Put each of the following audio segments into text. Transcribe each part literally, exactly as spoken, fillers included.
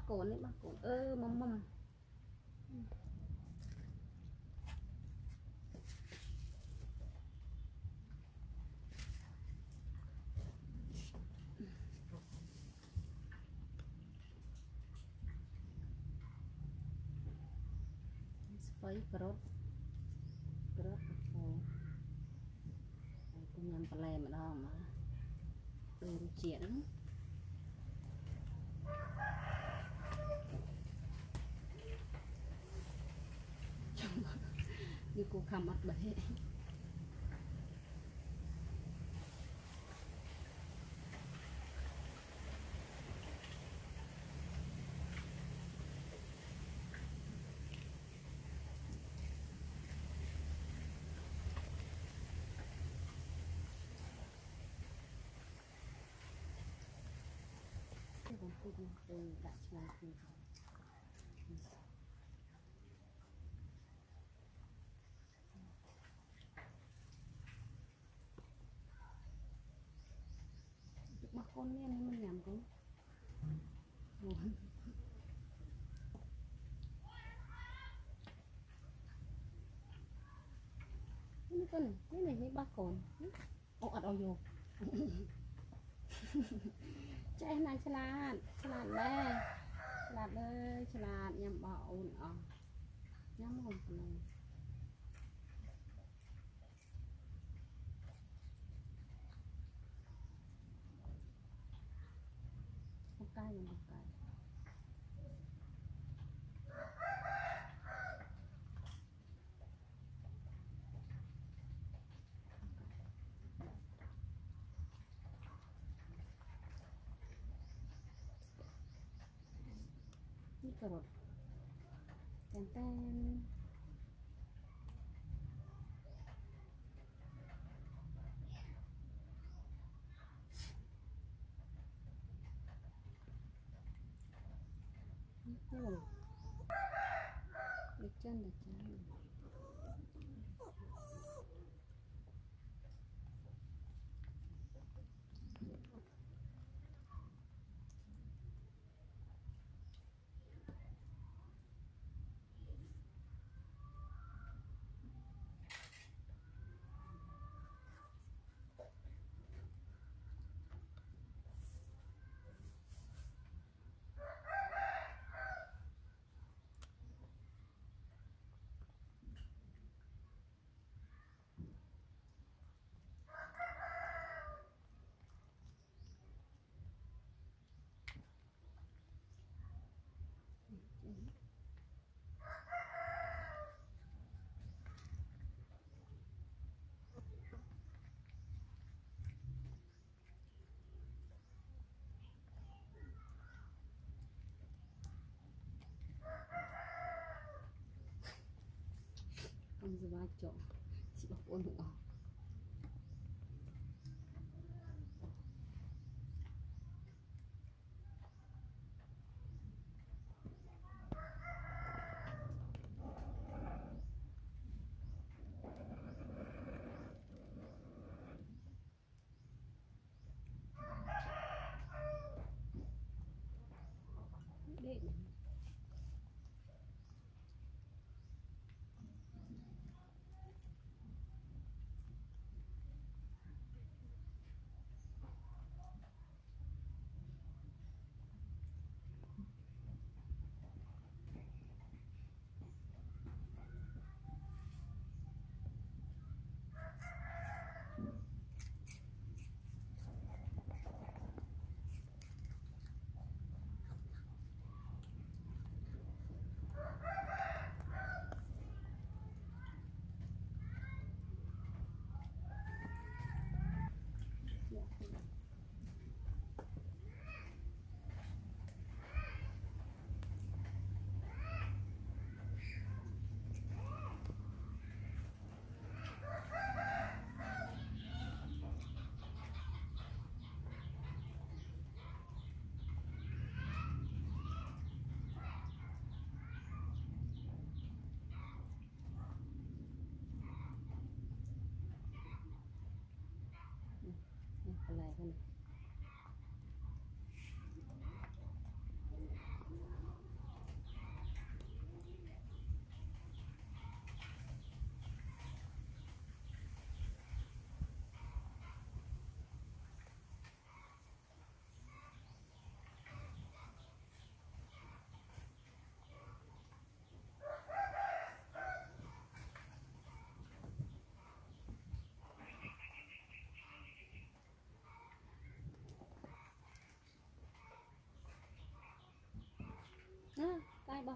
cổ đấy bác cổ ơ mầm mầm spray cột cột cổ cũng nhầm plei mà đó mà đường chuyển như cô khăm mặt bể từ đại trà từ mà con nên mình làm cũng cái con cái này với ba con ô ở đâu vô cho em này salad salad đây salad đây salad nhầm bỏ ổn ở nhắm hồn này một cái một cái cà rốt tên tên được chân được chân con dưa ba chỗ chị bọc ôn nữa để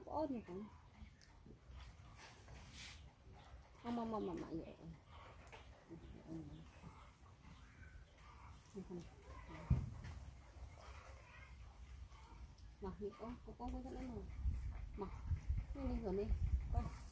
ôn này cũng mà mà mà mà mà vậy mà đi con con con con cái này mà mà đi đi rồi đi con